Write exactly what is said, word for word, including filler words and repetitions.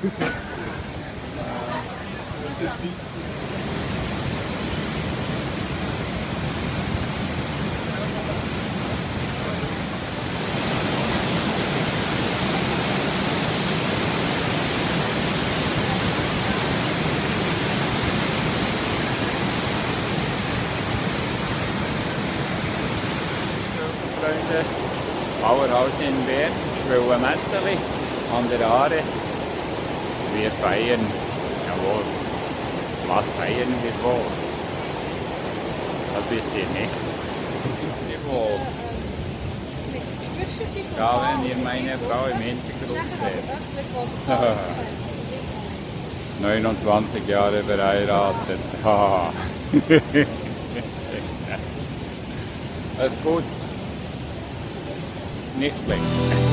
Freunde, Bauerhaus in Bern, Schwellenmetteli an der Aare. Wir feiern, jawohl, was feiern wir wohl? Das wisst ihr nicht. Jawohl. Ja, wenn ihr meine Frau im Hintergrund seht. neunundzwanzig Jahre verheiratet. Das ist gut. Nicht schlecht.